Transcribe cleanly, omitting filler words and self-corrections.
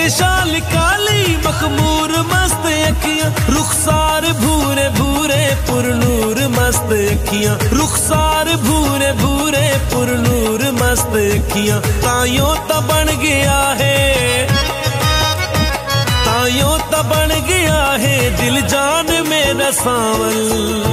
शाल काली मखमूर मस्त अखियां, रुखसार भूरे भूरे पुरनूर मस्त अखियां, रुखसार भूरे भूरे पुरनूर मस्त अखियां। ताइयों ता बन गया है, ताइयों ता बन गया है दिल जान मेरा सांवल।